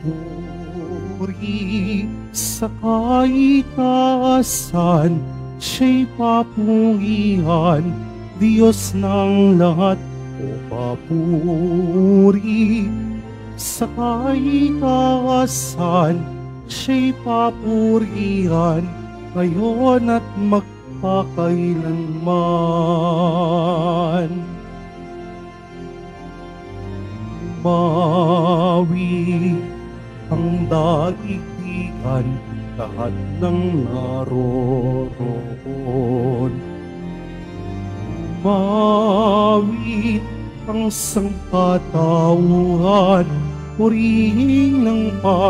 papuri sa kaitaasan, siya'y papurihan, Diyos ng lahat. O papuri sa kaitaasan, siya'y papurihan, ngayon at magpakailanman. Mawi ang daigdigan, lahat ng naroroon. Mawi ang sangkatauhan, purihin ng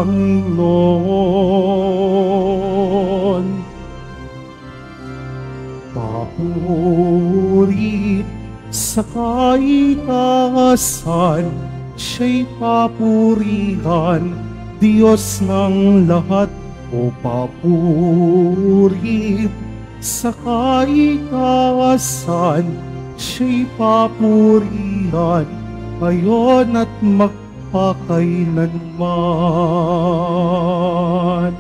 Panginoon. Papuri sa kaitaasan, siya'y papurihan, Diyos ng lahat. O papuri sa kaitaasan, siya'y papurihan, ngayon at magpakailanman.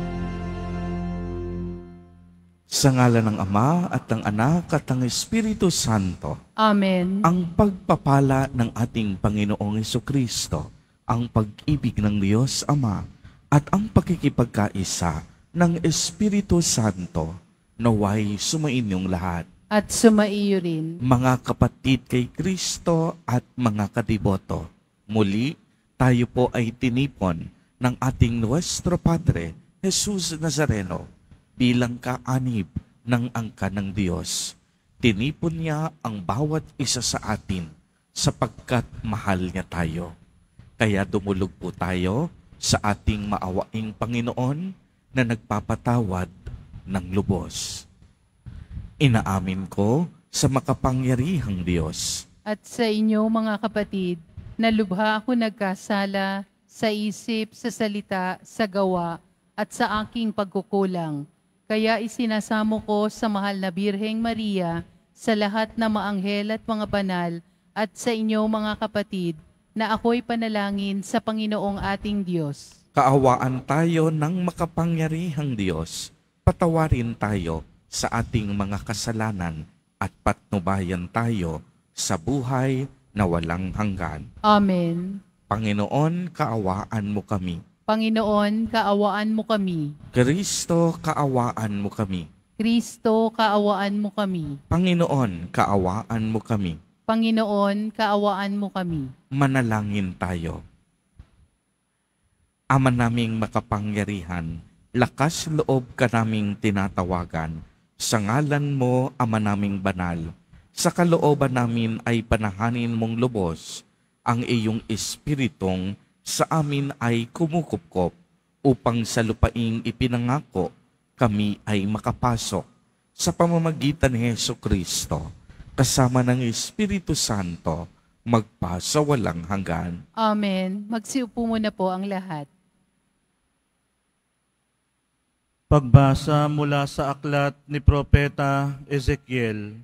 Sa ngalan ng Ama at ng Anak at ng Espiritu Santo. Amen. Ang pagpapala ng ating Panginoong Hesukristo, ang pag-ibig ng Diyos Ama, at ang pakikipagkaisa ng Espiritu Santo, naway sumainyong lahat. At sumaiyo rin. Mga kapatid kay Kristo at mga kadiboto, muli tayo po ay tinipon ng ating Nuestro Padre, Jesus Nazareno, bilang kaanib ng angka ng Diyos. Tinipon niya ang bawat isa sa atin sapagkat mahal niya tayo. Kaya dumulog po tayo sa ating maawaing Panginoon na nagpapatawad ng lubos. Inaamin ko sa makapangyarihang Diyos At sa inyo mga kapatid, na lubha ako nagkasala sa isip, sa salita, sa gawa, at sa aking pagkukulang. Kaya isinasamo ko sa mahal na Birheng Maria, sa lahat na maanghel at mga banal, at sa inyo mga kapatid, na ako'y panalangin sa Panginoong ating Diyos. Kaawaan tayo ng makapangyarihang Diyos. Patawarin tayo sa ating mga kasalanan at patnubayan tayo sa buhay na walang hanggan. Amen. Panginoon, kaawaan mo kami. Panginoon, kaawaan mo kami. Kristo, kaawaan mo kami. Kristo, kaawaan mo kami. Panginoon, kaawaan mo kami. Panginoon, kaawaan mo kami. Manalangin tayo. Ama naming makapangyarihan, lakas loob ka naming tinatawagan. Sa ngalan mo, Ama naming banal, sa kalooban namin ay panahanin mong lubos ang iyong espiritong sa amin ay kumukupkop upang sa lupaing ipinangako kami ay makapasok sa pamamagitan ni Hesukristo kasama ng Espiritu Santo magpasawalang hanggan. Amen. Magsiupo muna po ang lahat. Pagbasa mula sa aklat ni Propeta Ezekiel.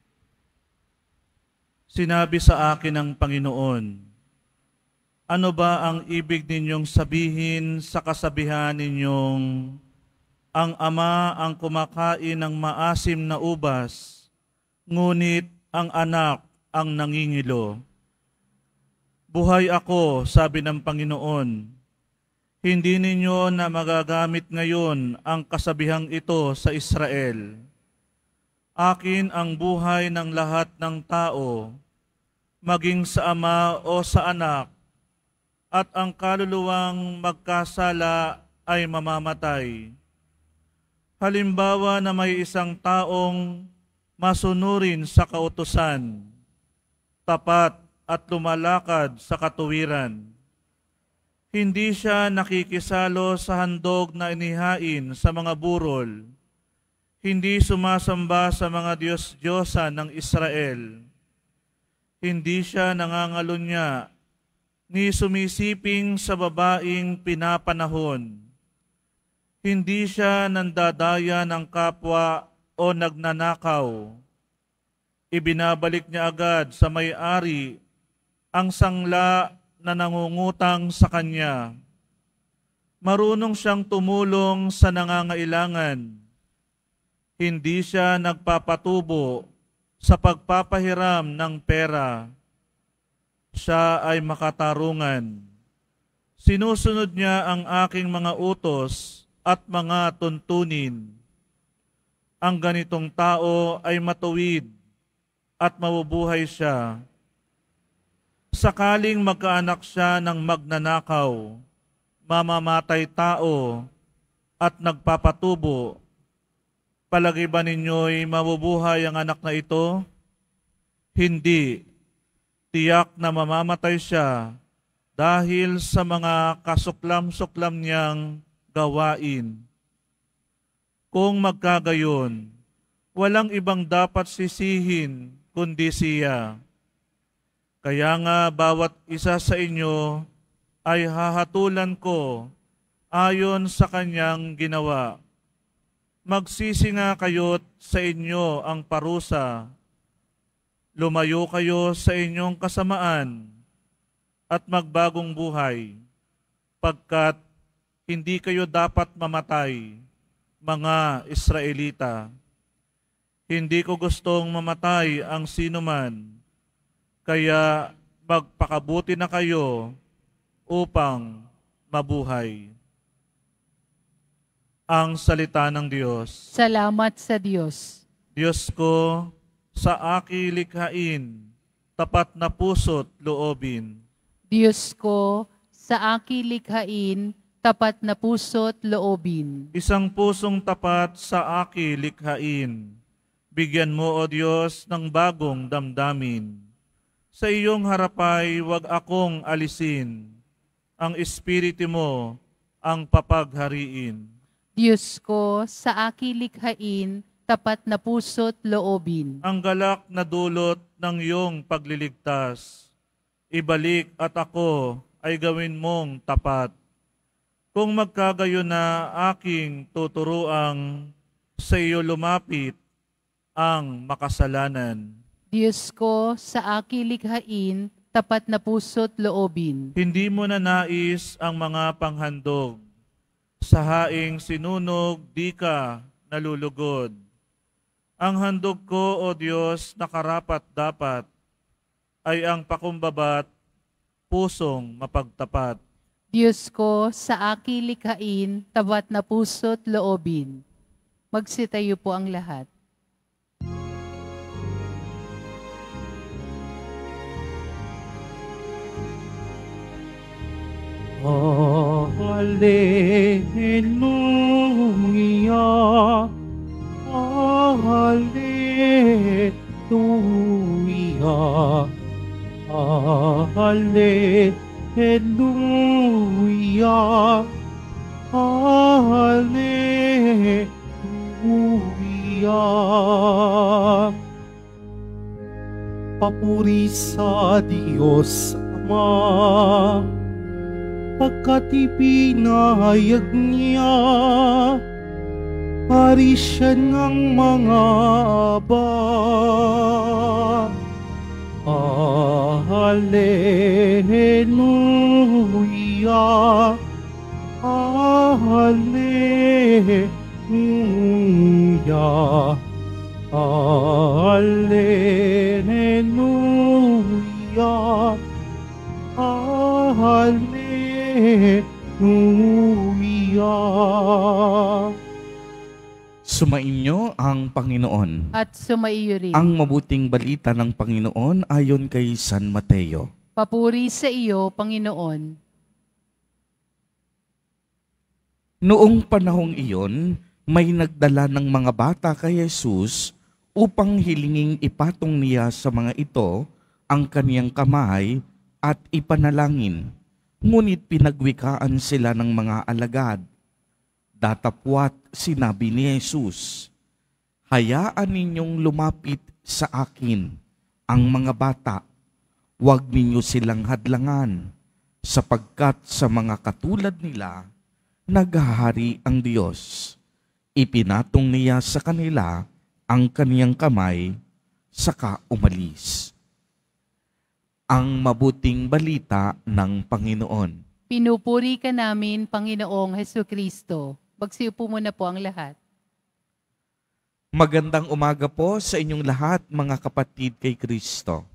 Sinabi sa akin ng Panginoon, ano ba ang ibig ninyong sabihin sa kasabihan ninyong, ang ama ang kumakain ng maasim na ubas, ngunit ang anak ang nangingilo? Buhay ako, sabi ng Panginoon, hindi ninyo na magagamit ngayon ang kasabihang ito sa Israel. Akin ang buhay ng lahat ng tao, maging sa ama o sa anak, at ang kaluluwang magkasala ay mamamatay. Halimbawa na may isang taong masunurin sa kautusan, tapat at lumalakad sa katuwiran. Hindi siya nakikisalo sa handog na inihain sa mga burol. Hindi sumasamba sa mga Diyos-Diyosan ng Israel. Hindi siya nangangalunya ni sumisiping sa babaeng pinapanahon. Hindi siya nandadaya ng kapwa o nagnanakaw. Ibinabalik niya agad sa may-ari ang sangla na nangungutang sa kanya. Marunong siyang tumulong sa nangangailangan. Hindi siya nagpapatubo sa pagpapahiram ng pera. Siya ay makatarungan. Sinusunod niya ang aking mga utos at mga tuntunin. Ang ganitong tao ay matuwid at mabubuhay siya. Sakaling magkaanak siya ng magnanakaw, mamamatay tao at nagpapatubo, palagi ba ninyo'y mabubuhay ang anak na ito? Hindi. Tiyak na mamamatay siya dahil sa mga kasuklam-suklam niyang gawain. Kung magkagayon, walang ibang dapat sisihin kundi siya. Kaya nga bawat isa sa inyo ay hahatulan ko ayon sa kanyang ginawa. Magsisi nga kayo't sa inyo ang parusa. Lumayo kayo sa inyong kasamaan at magbagong buhay, pagkat hindi kayo dapat mamatay, mga Israelita. Hindi ko gustong mamatay ang sinuman, kaya magpakabuti na kayo upang mabuhay. Ang salita ng Diyos. Salamat sa Diyos. Diyos ko, sa aki likhain, tapat na puso't loobin. Diyos ko, sa aki likhain, tapat na puso't loobin. Isang pusong tapat sa aki likhain. Bigyan mo, O Diyos, ng bagong damdamin. Sa iyong harapay, wag akong alisin. Ang Espiritu mo ang papaghariin. Diyos ko, sa aki likhain, tapat na puso't loobin. Ang galak na dulot ng iyong pagliligtas, ibalik at ako ay gawin mong tapat. Kung magkagayon na aking tuturuang sa iyo lumapit ang makasalanan. Diyos ko, sa aki likhain, tapat na puso't loobin. Hindi mo na nais ang mga panghandog. Sa haing sinunog, di ka nalulugod. Ang handog ko, O Diyos, na karapat-dapat, ay ang pakumbabat, pusong mapagtapat. Diyos ko, sa aki likhain, tapat na puso't loobin. Magsitayo po ang lahat. Hallelujah, Hallelujah, Hallelujah, Hallelujah. Papuri sa Diyos Ama, pagkat ipinahayag niya, hari siya ng mga aba. Hallelujah, Hallelujah, Hallelujah, Hallelujah. Sumainyo ang Panginoon. At sumaiyo rin. Ang mabuting balita ng Panginoon ayon kay San Mateo. Papuri sa iyo, Panginoon. Noong panahong iyon, may nagdala ng mga bata kay Jesus upang hilinging ipatong niya sa mga ito ang kaniyang kamay at ipanalangin. Ngunit pinagwikaan sila ng mga alagad. Datapwat sinabi ni Jesus, hayaan ninyong lumapit sa akin ang mga bata. Huwag ninyo silang hadlangan, sapagkat sa mga katulad nila, naghahari ang Diyos. Ipinatong niya sa kanila ang kaniyang kamay, saka umalis. Ang mabuting balita ng Panginoon. Pinupuri ka namin, Panginoong Hesukristo. Magsiupo muna po ang lahat. Magandang umaga po sa inyong lahat, mga kapatid kay Kristo.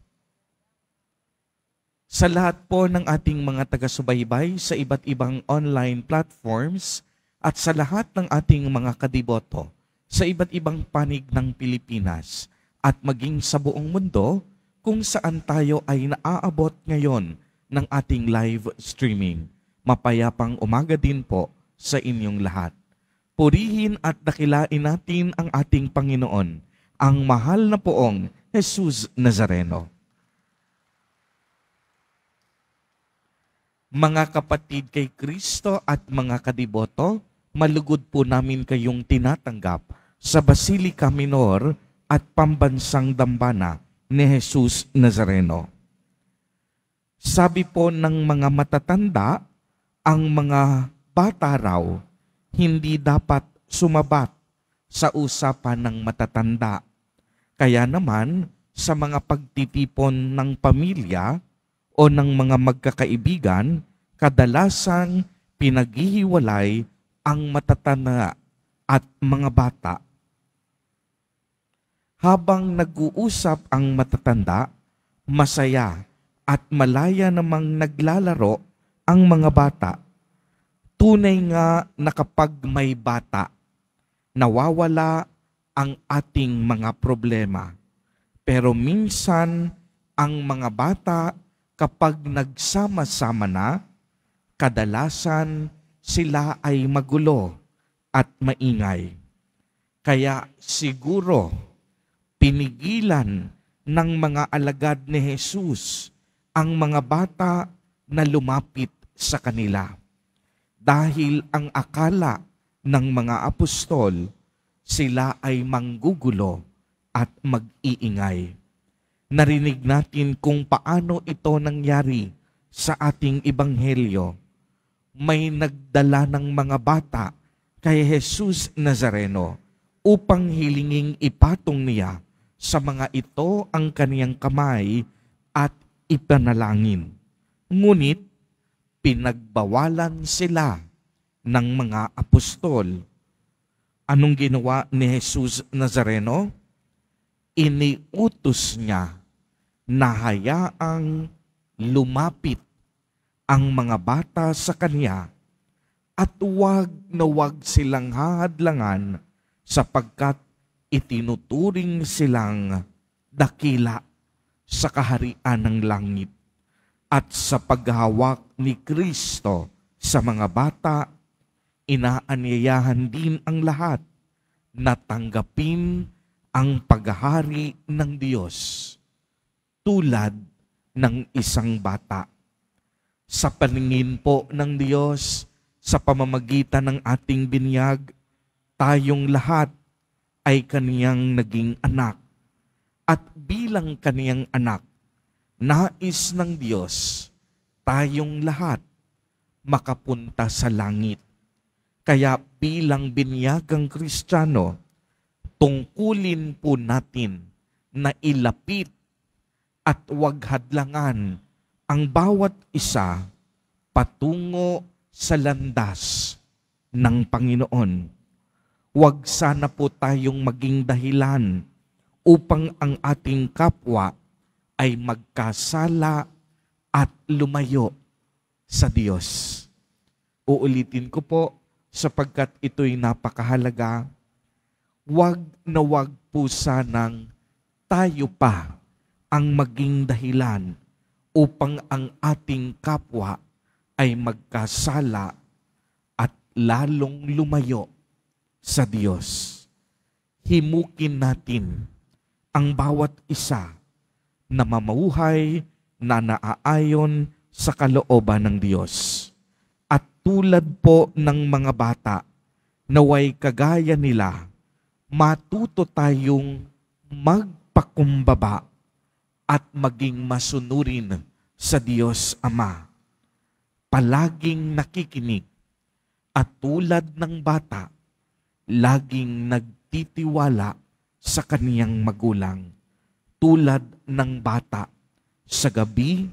Sa lahat po ng ating mga taga-subaybay sa iba't ibang online platforms at sa lahat ng ating mga kadiboto sa iba't ibang panig ng Pilipinas at maging sa buong mundo kung saan tayo ay naaabot ngayon ng ating live streaming. Mapayapang umaga din po sa inyong lahat. Purihin at dakilain natin ang ating Panginoon, ang mahal na poong Jesus Nazareno. Mga kapatid kay Kristo at mga kadiboto, malugod po namin kayong tinatanggap sa Basilica Minor at Pambansang Dambana ni Jesus Nazareno. Sabi po ng mga matatanda, ang mga bata raw hindi dapat sumabat sa usapan ng matatanda. Kaya naman, sa mga pagtitipon ng pamilya o ng mga magkakaibigan, kadalasang pinaghihiwalay ang matatanda at mga bata. Habang nag-uusap ang matatanda, masaya at malaya namang naglalaro ang mga bata. Tunay nga na kapag may bata, nawawala ang ating mga problema. Pero minsan, ang mga bata kapag nagsama-sama na, kadalasan sila ay magulo at maingay. Kaya siguro, pinigilan ng mga alagad ni Jesus ang mga bata na lumapit sa kanila. Dahil ang akala ng mga apostol, sila ay manggugulo at mag-iingay. Narinig natin kung paano ito nangyari sa ating ebanghelyo. May nagdala ng mga bata kay Jesus Nazareno upang hilinging ipatong niya sa mga ito ang kaniyang kamay at ipanalangin. Ngunit, pinagbawalan sila ng mga apostol. Anong ginawa ni Jesus Nazareno? Iniutos niya na hayaang lumapit ang mga bata sa kanya at huwag na huwag silang hahadlangan sapagkat itinuturing silang dakila sa kaharian ng langit. At sa paghawak ni Kristo sa mga bata, inaanyayahan din ang lahat na tanggapin ang paghahari ng Diyos tulad ng isang bata. Sa paningin po ng Diyos, sa pamamagitan ng ating binyag, tayong lahat ay kaniyang naging anak. At bilang kaniyang anak, nais ng Diyos tayong lahat makapunta sa langit. Kaya bilang binyagang Kristiyano, tungkulin po natin na ilapit at huwag hadlangan ang bawat isa patungo sa landas ng Panginoon. Huwag sana po tayong maging dahilan upang ang ating kapwa ay magkasala at lumayo sa Diyos. Uulitin ko po sapagkat ito'y napakahalaga. Huwag na huwag po sanang tayo pa ang maging dahilan upang ang ating kapwa ay magkasala at lalong lumayo sa Diyos. Himukin natin ang bawat isa na mamuhay na naaayon sa kalooban ng Diyos. At tulad po ng mga bata, naway kagaya nila, matuto tayong magpakumbaba at maging masunurin sa Diyos Ama. Palaging nakikinig at tulad ng bata, laging nagtitiwala sa kaniyang magulang. Tulad ng bata, sa gabi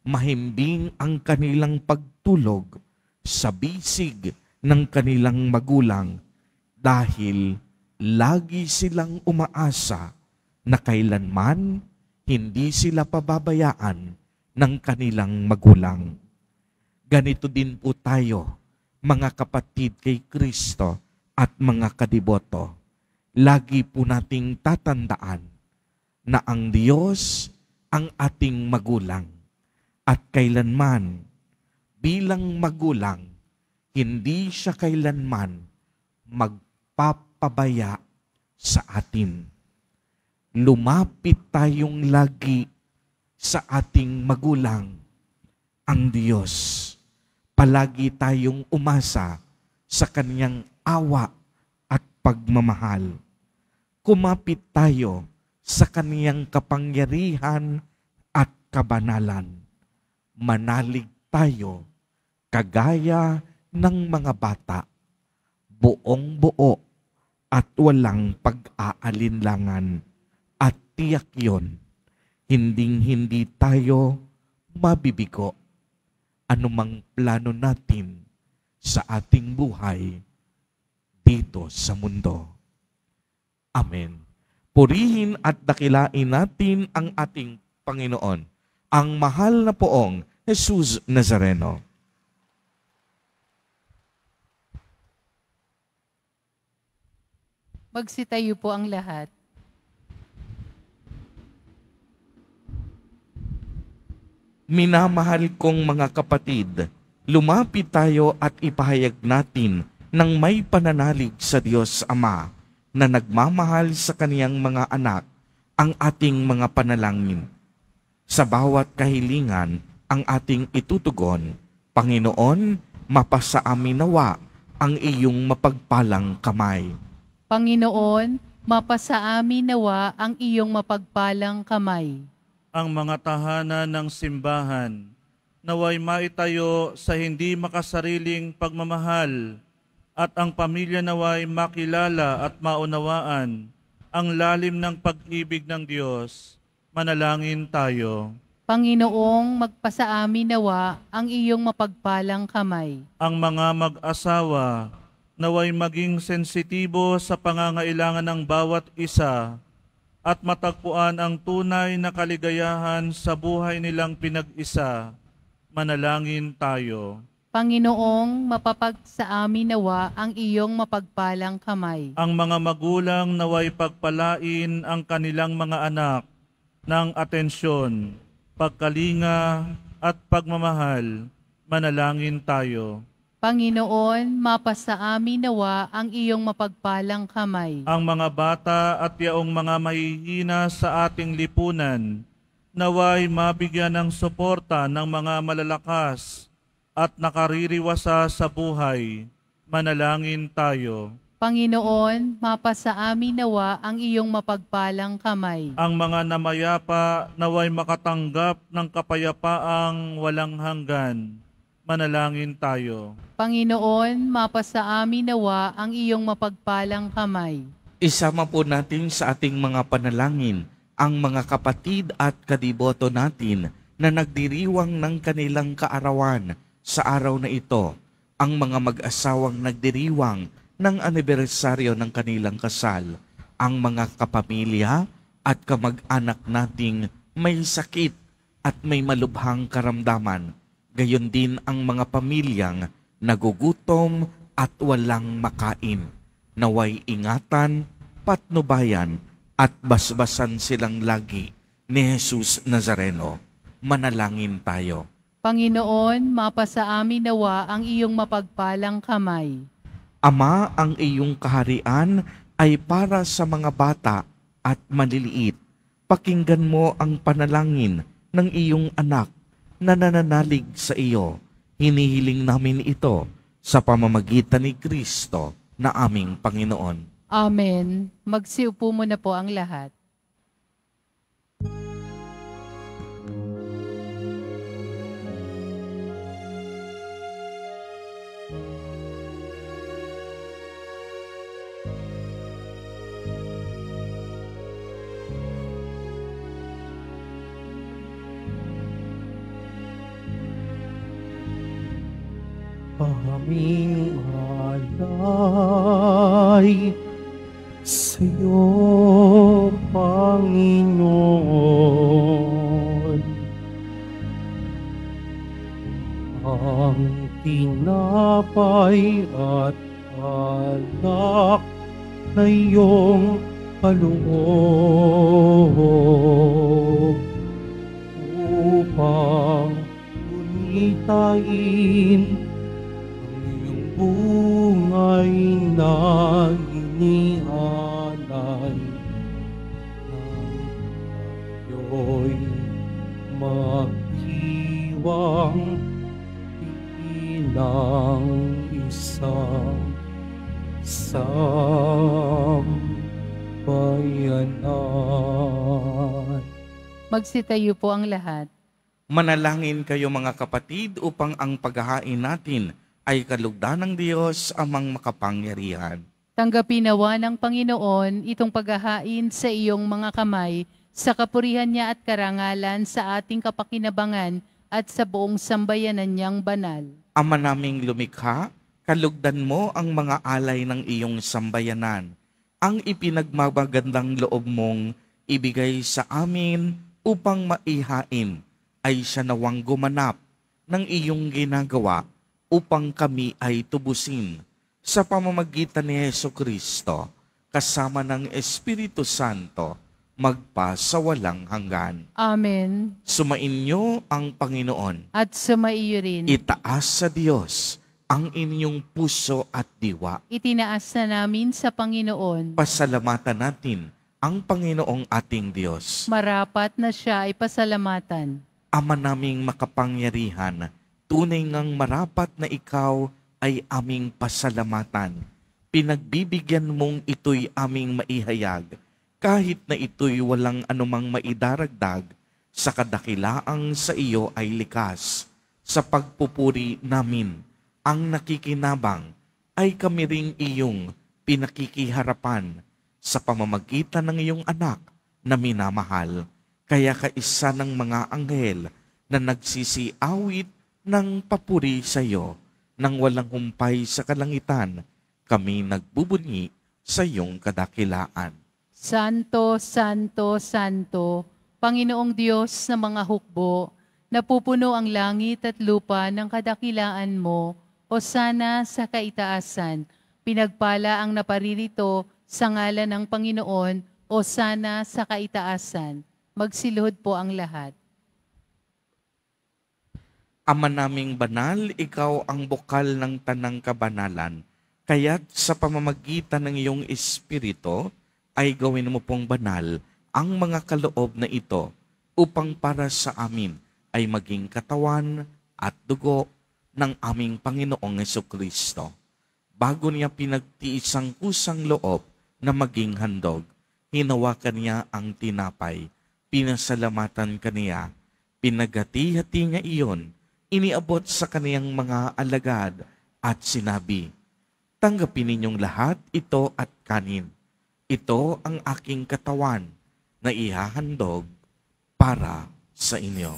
mahimbing ang kanilang pagtulog sa bisig ng kanilang magulang dahil lagi silang umaasa na kailanman hindi sila pababayaan ng kanilang magulang. Ganito din po tayo, mga kapatid kay Kristo at mga kadiboto. Lagi po nating tatandaan na ang Diyos ang ating magulang at kailanman bilang magulang, hindi siya kailanman magpapabaya sa atin. Lumapit tayong lagi sa ating magulang, ang Diyos. Palagi tayong umasa sa Kanyang awa at pagmamahal. Kumapit tayo sa Kaniyang kapangyarihan at kabanalan. Manalig tayo kagaya ng mga bata, buong-buo at walang pag-aalinlangan. At tiyak yon, hinding-hindi tayo mabibigo anumang plano natin sa ating buhay dito sa mundo. Amen. Purihin at dakilain natin ang ating Panginoon, ang mahal na poong Jesus Nazareno. Magsitayo po ang lahat. Minamahal kong mga kapatid, lumapit tayo at ipahayag natin ng may pananalig sa Diyos Ama na nagmamahal sa Kaniyang mga anak ang ating mga panalangin. Sa bawat kahilingan ang ating itutugon, Panginoon, mapasa amin nawa ang iyong mapagpalang kamay. Panginoon, mapasa amin nawa ang iyong mapagpalang kamay. Ang mga tahanan ng simbahan, naway maitayo sa hindi makasariling pagmamahal, at ang pamilya naway makilala at maunawaan ang lalim ng pag-ibig ng Diyos. Manalangin tayo. Panginoong, magpasa amin nawa ang iyong mapagpalang kamay. Ang mga mag-asawa, naway maging sensitibo sa pangangailangan ng bawat isa, at matagpuan ang tunay na kaligayahan sa buhay nilang pinag-isa. Manalangin tayo. Panginoong, mapapagsa amin nawa ang iyong mapagpalang kamay. Ang mga magulang naway pagpalain ang kanilang mga anak ng atensyon, pagkalinga at pagmamahal. Manalangin tayo. Panginoon, mapasa amin nawa ang iyong mapagpalang kamay. Ang mga bata at yaong mga mahihina sa ating lipunan, naway mabigyan ng suporta ng mga malalakas at nakaririwasa sa buhay. Manalangin tayo. Panginoon, mapasa amin nawa ang iyong mapagpalang kamay. Ang mga namayapa naway makatanggap ng kapayapaang walang hanggan. Manalangin tayo. Panginoon, mapasa amin nawa ang iyong mapagpalang kamay. Isama po natin sa ating mga panalangin ang mga kapatid at kadiboto natin na nagdiriwang ng kanilang kaarawan sa araw na ito. Ang mga mag-asawang nagdiriwang ng anibersaryo ng kanilang kasal. Ang mga kapamilya at kamag-anak nating may sakit at may malubhang karamdaman. Gayon din ang mga pamilyang nagugutom at walang makain. Naway ingatan, patnubayan at basbasan silang lagi ni Jesus Nazareno. Manalangin tayo. Panginoon, mapasa amin nawa ang iyong mapagpalang kamay. Ama, ang iyong kaharian ay para sa mga bata at maliliit. Pakinggan mo ang panalangin ng iyong anak na nananalig sa iyo. Hinihiling namin ito sa pamamagitan ni Kristo na aming Panginoon. Amen. Magsiupo muna po ang lahat. aming alay sa'yo, Panginoon. Ang tinapay at alak na iyong kaloob upang gunitain ang iyong bungay na inialay nang tayo'y magdiwang bilang isang sambayanan. Magsitayo po ang lahat. Manalangin kayo mga kapatid upang ang paghahain natin ay kalugdan ng Diyos amang makapangyarihan. Tanggapin nawa ng Panginoon itong paghahain sa iyong mga kamay, sa kapurihan niya at karangalan sa ating kapakinabangan at sa buong sambayanan niyang banal. Ama naming lumikha, kalugdan mo ang mga alay ng iyong sambayanan. Ang ipinagmamagandang loob mong ibigay sa amin upang maihain ay siya nawang gumanap ng iyong ginagawa upang kami ay tubusin sa pamamagitan ni Jesucristo kasama ng Espiritu Santo magpasawalang hanggan. Amen. Sumainyo ang Panginoon. At sumaiyo rin. Itaas sa Diyos ang inyong puso at diwa. Itinaas na namin sa Panginoon. Pasalamatan natin ang Panginoong ating Diyos. Marapat na siya ay pasalamatan. Ama naming makapangyarihan, tunay ngang marapat na ikaw ay aming pasalamatan. Pinagbibigyan mong ito'y aming maihayag, kahit na ito'y walang anumang maidaragdag sa kadakilaang sa iyo ay likas. Sa pagpupuri namin, ang nakikinabang ay kami ring iyong pinakikiharapan sa pamamagitan ng iyong anak na minamahal. Kaya kaisa ng mga anghel na nagsisiawit ng papuri sa iyo, nang walang humpay sa kalangitan, kami nagbubunyi sa iyong kadakilaan. Santo, Santo, Santo, Panginoong Diyos ng mga hukbo, napupuno ang langit at lupa ng kadakilaan mo, hosana sa kaitaasan. Pinagpala ang naparirito sa ngalan ng Panginoon, hosana sa kaitaasan. Magsiluhod po ang lahat. Ama naming banal, ikaw ang bukal ng tanang kabanalan. Kaya't sa pamamagitan ng iyong Espiritu, ay gawin mo pong banal ang mga kaloob na ito upang para sa amin ay maging katawan at dugo ng aming Panginoong Jesucristo. Bago niya pinagtiis ang kusang loob na maging handog, hinawakan niya ang tinapay, pinasalamatan kaniya, pinagati-hati niya iyon, iniabot sa kaniyang mga alagad at sinabi, "Tanggapin ninyong lahat ito at kanin. Ito ang aking katawan na ihahandog para sa inyo."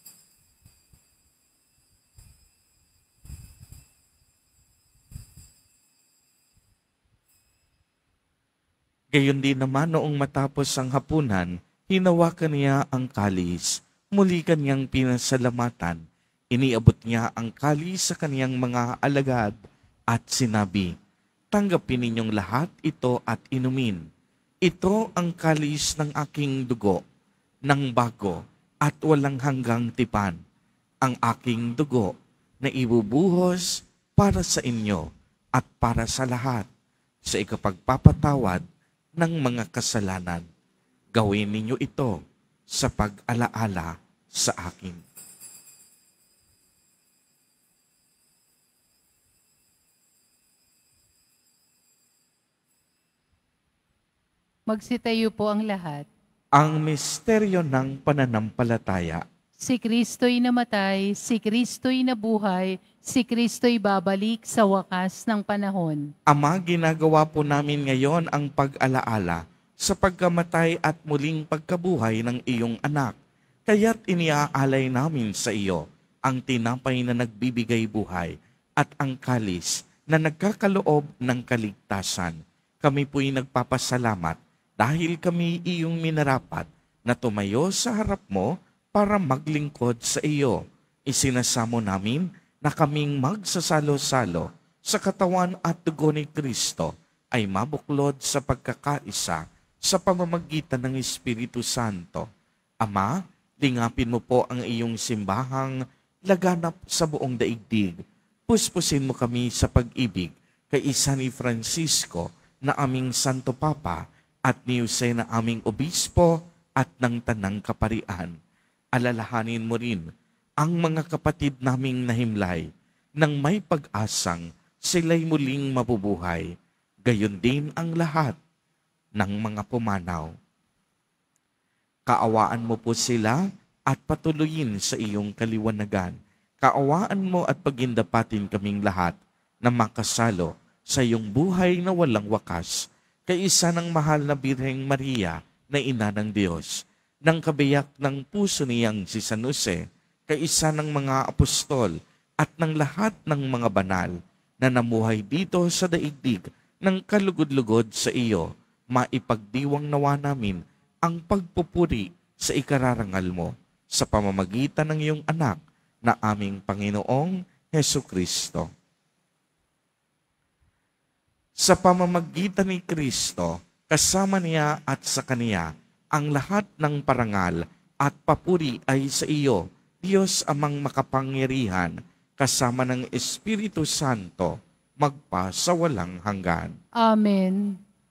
Gayon din naman noong matapos ang hapunan, hinawakan niya ang kalis, muli kanyang pinasalamatan, iniabot niya ang kalis sa kaniyang mga alagad at sinabi, "Tanggapin ninyong lahat ito at inumin. Ito ang kalis ng aking dugo, ng bago at walang hanggang tipan, ang aking dugo na ibubuhos para sa inyo at para sa lahat sa ikapagpapatawad ng mga kasalanan. Gawin ninyo ito sa pag-alaala sa akin." Magsitayo po ang lahat. Ang misteryo ng pananampalataya. Si Kristo'y namatay, si Kristo'y nabuhay, si Kristo'y babalik sa wakas ng panahon. Ama, ginagawa po namin ngayon ang pag-alaala sa pagkamatay at muling pagkabuhay ng iyong anak. Kaya't iniaalay namin sa iyo ang tinapay na nagbibigay buhay at ang kalis na nagkakaloob ng kaligtasan. Kami po'y nagpapasalamat dahil kami iyong minarapat na tumayo sa harap mo para maglingkod sa iyo. Isinasamo namin na kaming magsasalo-salo sa katawan at dugo ni Kristo ay mabuklod sa pagkakaisa sa pamamagitan ng Espiritu Santo. Ama, lingapin mo po ang iyong simbahang laganap sa buong daigdig. Puspusin mo kami sa pag-ibig kay isa ni Francisco na aming Santo Papa at ni Jose na aming Obispo at ng Tanang Kaparian. Alalahanin mo rin ang mga kapatid naming nahimlay nang may pag-asang sila'y muling mabubuhay. Gayon din ang lahat ng mga pumanaw. Kaawaan mo po sila at patuloyin sa iyong kaliwanagan. Kaawaan mo at pagindapatin kaming lahat na makasalo sa iyong buhay na walang wakas, kay isa ng mahal na Birheng Maria na Ina ng Diyos, ng kabiyak ng puso niyang si San Jose, kay isa ng mga apostol at ng lahat ng mga banal na namuhay dito sa daigdig ng kalugod-lugod sa iyo, maipagdiwang nawa namin ang pagpupuri sa ikararangal mo sa pamamagitan ng iyong anak na aming Panginoong Hesu Kristo. Sa pamamagitan ni Kristo, kasama niya at sa Kaniya, ang lahat ng parangal at papuri ay sa iyo, Diyos amang makapangyarihan, kasama ng Espiritu Santo, magpa sa walang hanggan. Amen.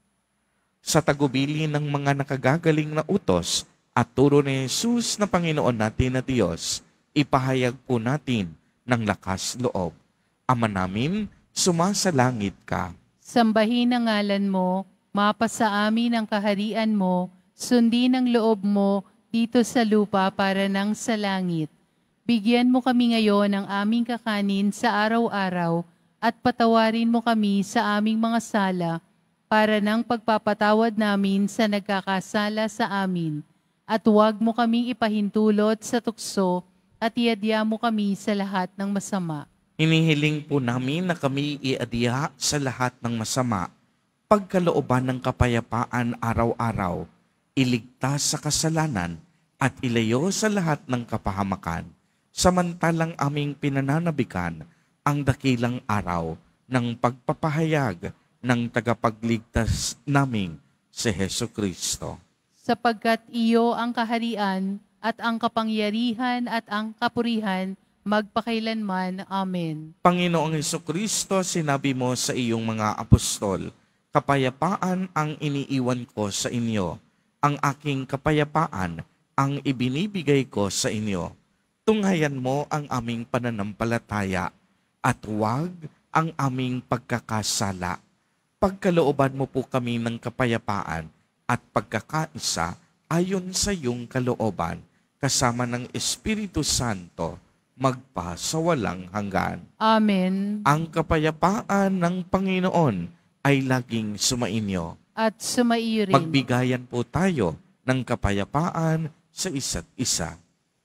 Sa tagubili ng mga nakagagaling na utos at turo ni Jesus na Panginoon natin na Diyos, ipahayag po natin ng lakas loob. Ama namin, sumasalangit ka. Sambahin ang ngalan mo, mapasa amin ang kaharian mo, sundin ang loob mo dito sa lupa para nang sa langit. Bigyan mo kami ngayon ng aming kakanin sa araw-araw at patawarin mo kami sa aming mga sala para nang pagpapatawad namin sa nagkakasala sa amin. At huwag mo kaming ipahintulot sa tukso at iadya mo kami sa lahat ng masama. Hinihiling po namin na kami iadya sa lahat ng masama, pagkalooban ng kapayapaan araw-araw, iligtas sa kasalanan at ilayo sa lahat ng kapahamakan, samantalang aming pinananabikan ang dakilang araw ng pagpapahayag ng tagapagligtas naming si Hesu Kristo. Sapagkat iyo ang kaharian at ang kapangyarihan at ang kapurihan magpakailanman. Amen. Panginoong Hesukristo, sinabi mo sa iyong mga apostol, kapayapaan ang iniiwan ko sa inyo. Ang aking kapayapaan ang ibinibigay ko sa inyo. Tunghayan mo ang aming pananampalataya at huwag ang aming pagkakasala. Pagkalooban mo po kami ng kapayapaan at pagkakaisa ayon sa iyong kalooban, kasama ng Espiritu Santo, magpa sa walang hanggan. Amen. Ang kapayapaan ng Panginoon ay laging sumainyo. At sumaiyo rin. Magbigayan po tayo ng kapayapaan sa isa't isa.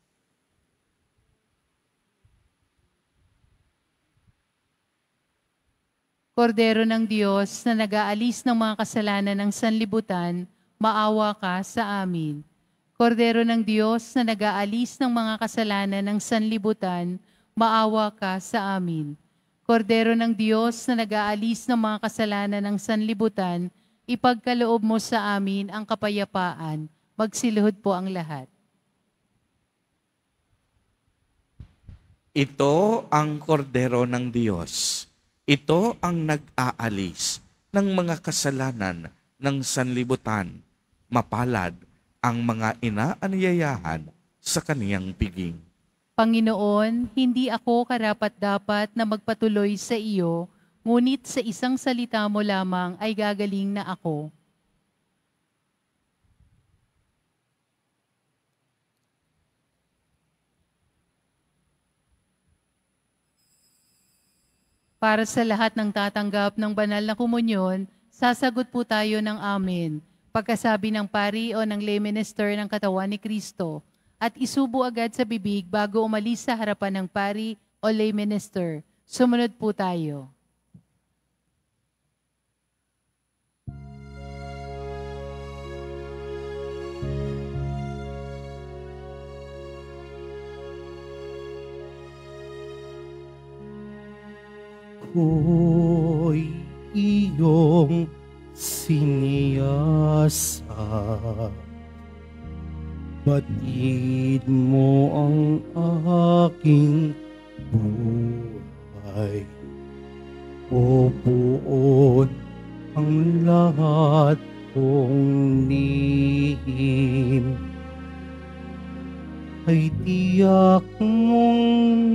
Kordero ng Diyos na nag-aalis ng mga kasalanan ng sanlibutan, maawa ka sa amin. Kordero ng Diyos na nag-aalis ng mga kasalanan ng sanlibutan, maawa ka sa amin. Kordero ng Diyos na nag-aalis ng mga kasalanan ng sanlibutan, ipagkaloob mo sa amin ang kapayapaan. Magsiluhod po ang lahat. Ito ang kordero ng Diyos. Ito ang nag-aalis ng mga kasalanan ng sanlibutan. Mapalad ang mga inaanyayahan sa kaniyang piging. Panginoon, hindi ako karapat-dapat na magpatuloy sa iyo, ngunit sa isang salita mo lamang ay gagaling na ako. Para sa lahat ng tatanggap ng banal na komunyon, sasagot po tayo ng amen. Pagkasabi ng pari o ng lay minister ng katawan ni Kristo, at isubo agad sa bibig bago umalis sa harapan ng pari o lay minister. Sumunod po tayo. Ako'y iyong siniyasa. Batid mo ang aking buhay. O buon ang lahat kong lihim. Ay tiyak mong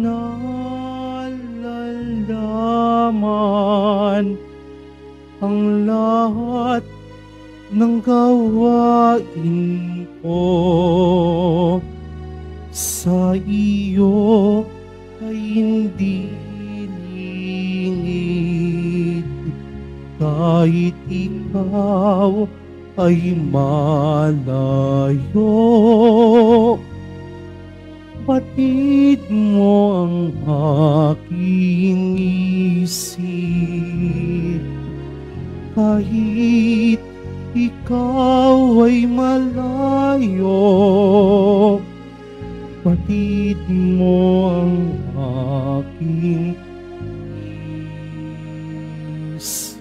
nalalaman ang lahat ng gawain ko. Sa iyo ay hindi lingid, kahit ikaw ay malayo. Batid mo ang aking isip, kahit ikaw ay malayo. Batid mo ang aking isip.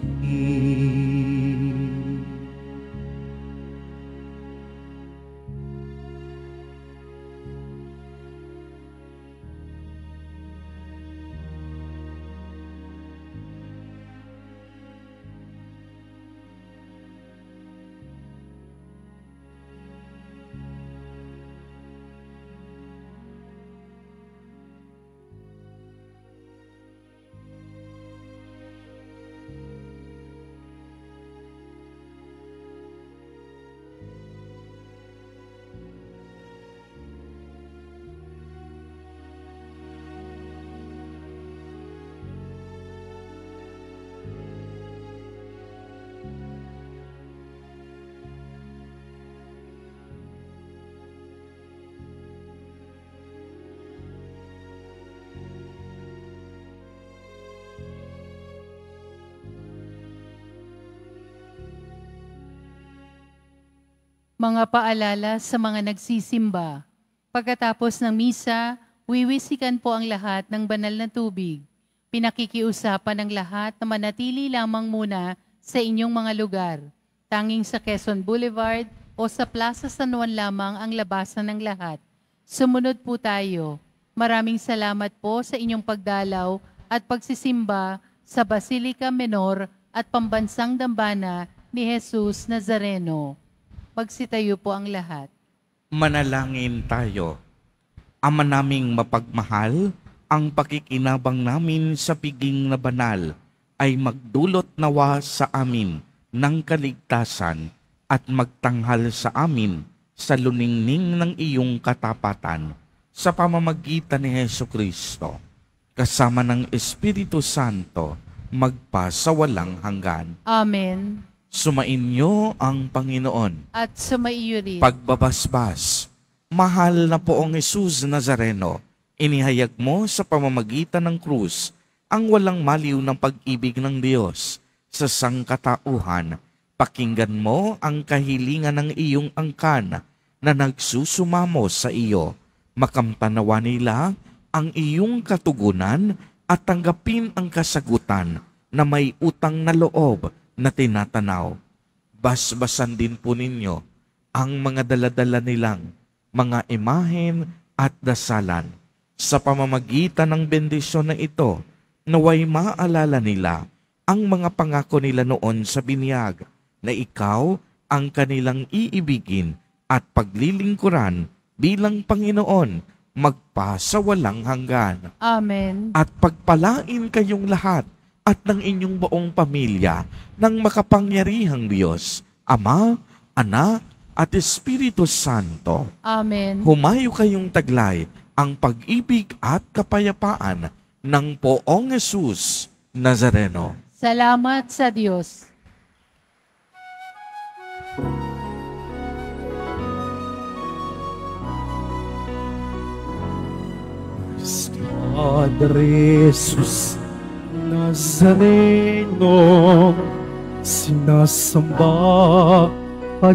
Mga paalala sa mga nagsisimba. Pagkatapos ng misa, wiwisikan po ang lahat ng banal na tubig. Pinakikiusapan ng lahat na manatili lamang muna sa inyong mga lugar. Tanging sa Quezon Boulevard o sa Plaza San Juan lamang ang labasan ng lahat. Sumunod po tayo. Maraming salamat po sa inyong pagdalaw at pagsisimba sa Basilica Menor at Pambansang Dambana ni Jesus Nazareno. Magsitayo po ang lahat. Manalangin tayo. Ama naming mapagmahal, ang pakikinabang namin sa piging na banal ay magdulot nawa sa amin ng kaligtasan at magtanghal sa amin sa luningning ng iyong katapatan sa pamamagitan ni Hesukristo, kasama ng Espiritu Santo, magpasawalang hanggan. Amen. Sumainyo ang Panginoon. At sumaiyo rin. Pagbabasbas, mahal na poong Jesus Nazareno, inihayag mo sa pamamagitan ng krus ang walang maliw ng pag-ibig ng Diyos sa sangkatauhan. Pakinggan mo ang kahilingan ng iyong angkan na nagsusumamo sa iyo. Makamtanawa nila ang iyong katugunan at tanggapin ang kasagutan na may utang na loob na tinatanaw. Basbasan din po ninyo ang mga daladala nilang mga imahen at dasalan. Sa pamamagitan ng bendisyon na ito, naway maalala nila ang mga pangako nila noon sa binyag na ikaw ang kanilang iibigin at paglilingkuran bilang Panginoon magpasawalang hanggan. Amen. At pagpalain kayong lahat at ng inyong buong pamilya ng makapangyarihang Diyos, Ama, Anak, at Espiritu Santo. Amen. Humayo kayong taglay ang pag-ibig at kapayapaan ng poong Jesus Nazareno. Salamat sa Diyos. Padre Jesus, Nazareno, sinasamba ka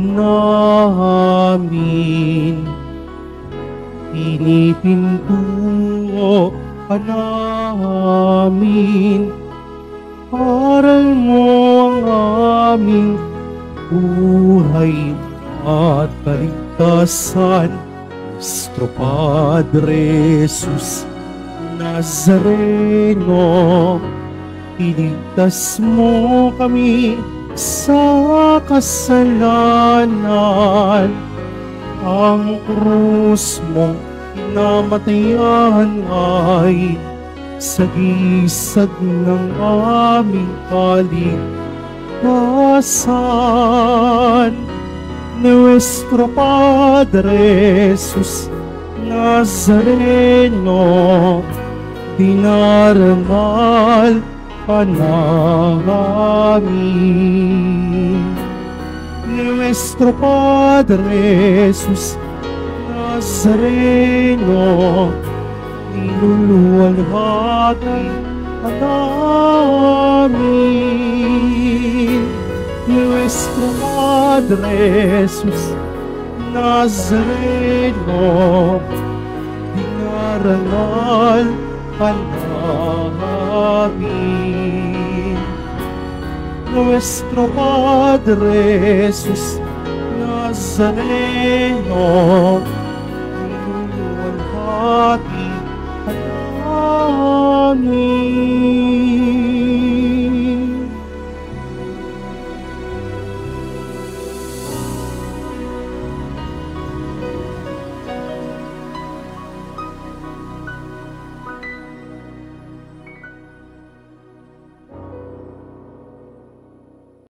namin. Pinipintuo ka namin. Aral mo ang aming buhay at kaligtasan. Nuestro Padre Jesus Nazareno, iligtas mo kami sa kasalanan. Ang krus mong pinamatayan ay sagisag ng aming kaligtasan. Nuestro Padre Jesus Nazareno, dinarangal ka namin. Nuestro Padre Jesus Nazareno, niluluwalhati ka namin. Nuestro Padre Jesus Nazareno, dinarangal ka namin. Nuestro Padre Jesus Nazareno,